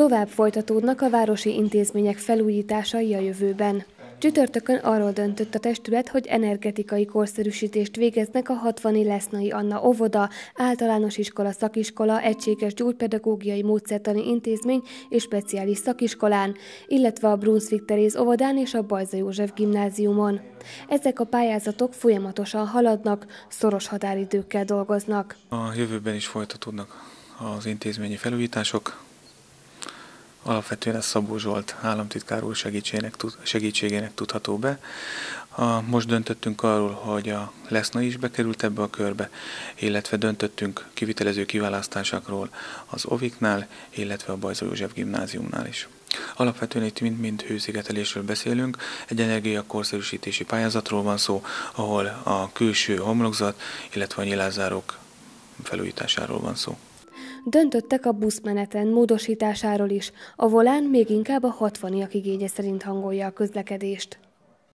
Tovább folytatódnak a városi intézmények felújításai a jövőben. Csütörtökön arról döntött a testület, hogy energetikai korszerűsítést végeznek a 60-i Lesznai Anna óvoda, általános iskola, szakiskola, egységes gyógypedagógiai módszertani intézmény és speciális szakiskolán, illetve a Brunswick Teréz óvodán és a Bajza József gimnáziumon. Ezek a pályázatok folyamatosan haladnak, szoros határidőkkel dolgoznak. A jövőben is folytatódnak az intézményi felújítások. Alapvetően ez Szabó Zsolt államtitkár úr segítségének tudható be. Most döntöttünk arról, hogy a Lesznai is bekerült ebbe a körbe, illetve döntöttünk kivitelező kiválasztásokról az Oviknál, illetve a Bajza József gimnáziumnál is. Alapvetően itt mind hőszigetelésről beszélünk, egy energiakorszerűsítési pályázatról van szó, ahol a külső homlokzat, illetve a nyilázárók felújításáról van szó. Döntöttek a buszmeneten módosításáról is, a volán még inkább a 60-iak igénye szerint hangolja a közlekedést.